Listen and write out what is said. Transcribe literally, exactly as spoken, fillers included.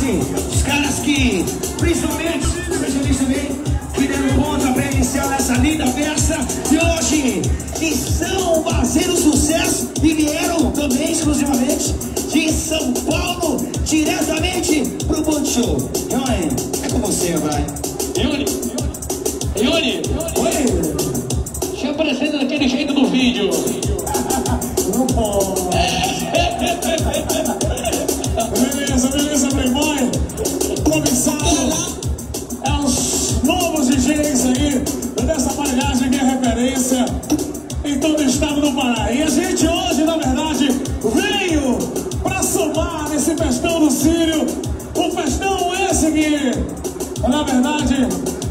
hoje, os caras que, principalmente, especialistas também, que deram conta para iniciar essa linda festa de hoje, que são parceiros do sucesso e vieram também exclusivamente de São Paulo, diretamente pro Band Show. Ione, é com você, vai. Ione, Ione, oi, te aparecendo daquele jeito do vídeo. Não pode. Beleza, beleza, Playboy. Comissário é os novos D Js aí dessa aparelhagem que é referência em todo o estado do Pará. E a gente hoje, na verdade, veio pra somar nesse festão do Círio. Um festão esse que, na verdade,